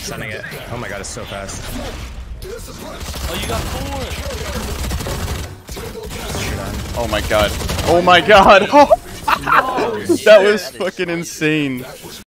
Sending it. Oh my god, it's so fast. Oh, you got 4. Oh my god. Oh my god. That was fucking insane.